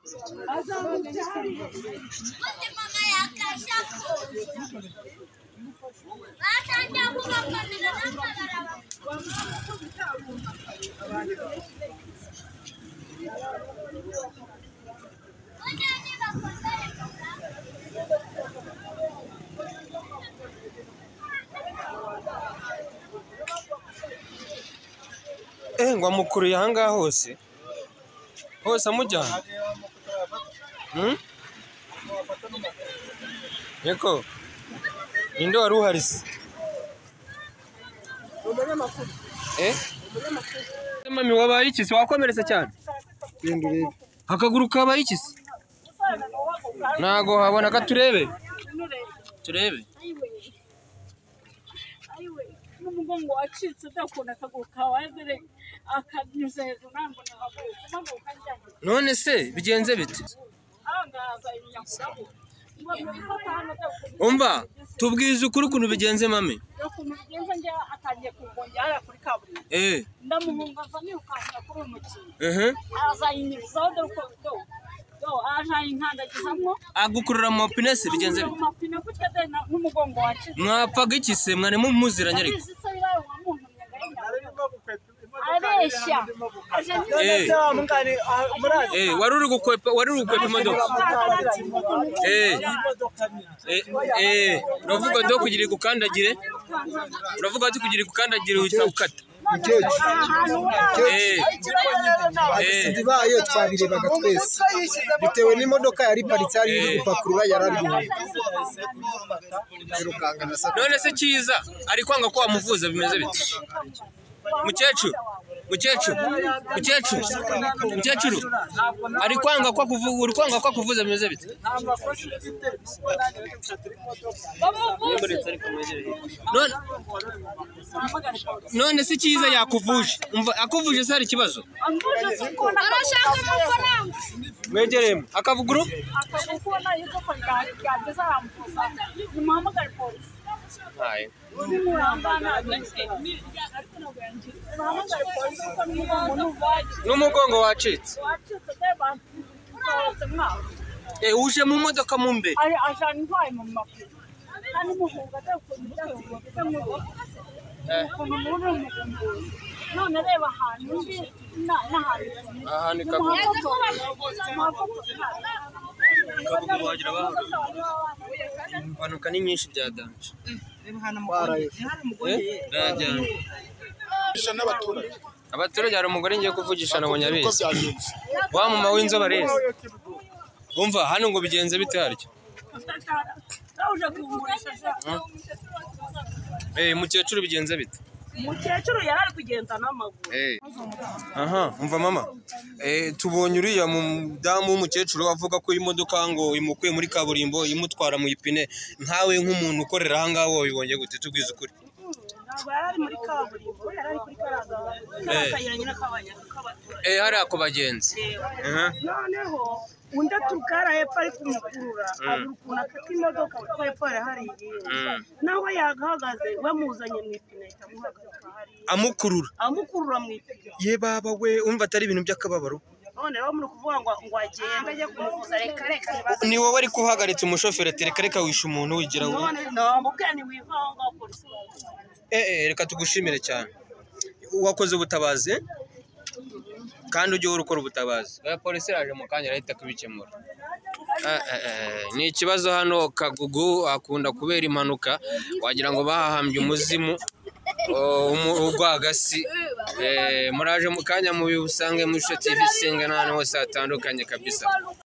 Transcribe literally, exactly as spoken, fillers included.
Eh ngo amukuru yanga hose hose amujyana hmm yeko inde wari uharisi umunyamakuru eh mami wabaye iki se wakomeretse cyane genda urebe akaguru kabaye iki se nago habona ka turebe turebe n'umugongo wacitse ndakunda akaguru kawe dore akanyuze hejuru nango nahaguruka none se bigenze bite arangaza inyakuraho umva tubwize ukuri ukuntu bigenze mami ukuntu bigenze njye atangiye kugongera kuri kaburimbo eh ndamuhungaza nirukanka kuri umukino eh azayinyizaho dore uko do do ajaye inkandagizamwo agukurura mu mapine se bigenze bite amapine gutya de n'umugongo wacitse mwapfaga iki se mwari mumuziranye ariko abeshya eh eh wari uri gukwepa wari uri gukwepa imodoka eh eh uravuga do kugira igukandagire uravuga ati kugira igukandagire uhita ukata eh eh ndibaye twabirebaga twese bitewe n'imodoka yari paritse ari gupakurura yarari none se cyiza ari kwanga ko wamuvuza bimeze bite mukecuru mukecuru mukecuru mukecuru ari kwanga ko kuvuga uri kwanga ko kuvuza bimeze bite none none se cyiza yakuvuje umva akuvuje se hari ikibazo arashaka amafaranga mwegeremo akavuguru akabukona yuko yageza aramvuza nimuhamagare polisi hayi n'umugongo wacitse eh uje mu modoka mu mbere ari ajana intwaye mu makuru kandi muhunga dakunze eh ukuntu muri umugongo none reba ahantu ndi n'ahantu ahantu kavuga kavuga wagira abantu impanuka ni nyinshi byadanje abaturage hari umugore ngiye kuvugisha na Munyabizi wa mama w'inzoba rero umva hano ngo bigenze bite haryo eh mukecuru bigenze bite umukecuru yarari kugenda n'amaguru eh aha umva mama eh tubonye uriya mudamu w'umukecuru avuga ko imodoka ngo imukuye muri kaburimbo imutwara mu ipine nkawe nk'umuntu ukorera aha ngaho wabibonye gute tubwize ukuri ntabwo yarari muri kaburimbo yarari kuri karaga akayiranye n'akabanya k'abaturage eh hari ako bagenzi eh noneho undi tukara hepfo ari kumukurura ukuntu akata imodoka kuko hepfo hari nawe yagahagaze bamuzanye mu ipine itamuhagarika hari amukurura amukurura mu ipine ye baba we umva atari ibintu by'akababaro none rero muri kuvuga ngo ngo agende ajye kumuvuza reka reka ni wowe ari kuhagaritse umushoferi reka reka wisha umuntu wigira we none namubwira ni wivaho ngo polisi eh eh reka tugushimire cyane wakoze ubutabazi kandi ujye urukora ubutabazi ya polisi yaje mu kanya arahita kubikemura ni ikibazo hano Kagugu akunda kubera impanuka wagira ngo bahahambye umuzimu urwagasi muraje mu kanya mu bibusange muri T V Senga n'ahantu hose hatandukanye kabisa.